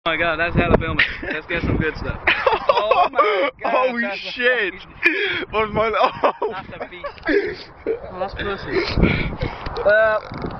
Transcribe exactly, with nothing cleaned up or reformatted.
Oh my god, that's hella filming. Let's get some good stuff. Oh my god. Holy that's shit! A What's my... Oh. that's a beast. Oh, that's pussy. Uh,